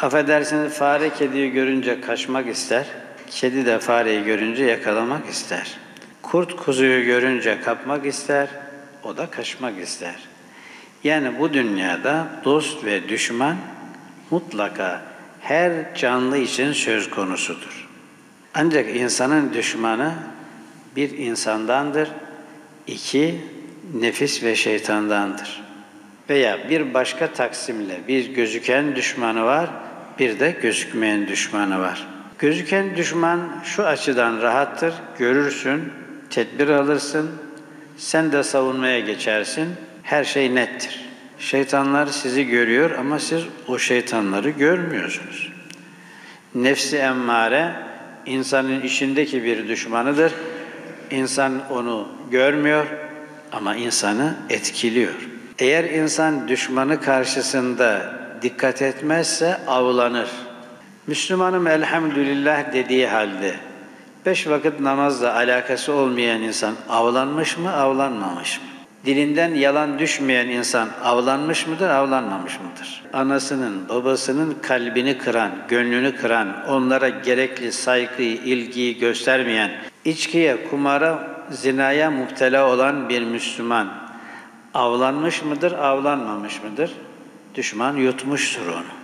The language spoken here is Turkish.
Affedersiniz, fare kediyi görünce kaçmak ister, kedi de fareyi görünce yakalamak ister. Kurt kuzuyu görünce kapmak ister, o da kaçmak ister. Yani bu dünyada dost ve düşman mutlaka her canlı için söz konusudur. Ancak insanın düşmanı bir insandandır, iki nefis ve şeytandandır. Veya bir başka taksimle bir gözüken düşmanı var, bir de gözükmeyen düşmanı var. Gözüken düşman şu açıdan rahattır, görürsün, tedbir alırsın, sen de savunmaya geçersin, her şey nettir. Şeytanlar sizi görüyor ama siz o şeytanları görmüyorsunuz. Nefsi emmare, insanın içindeki bir düşmanıdır. İnsan onu görmüyor ama insanı etkiliyor. Eğer insan düşmanı karşısında dikkat etmezse avlanır. Müslümanım elhamdülillah dediği halde 5 vakit namazla alakası olmayan insan avlanmış mı, avlanmamış mı? Dilinden yalan düşmeyen insan avlanmış mıdır, avlanmamış mıdır? Anasının, babasının kalbini kıran, gönlünü kıran, onlara gerekli saygıyı, ilgiyi göstermeyen, içkiye, kumara, zinaya müptela olan bir Müslüman avlanmış mıdır, avlanmamış mıdır? Düşman yutmuştur onu.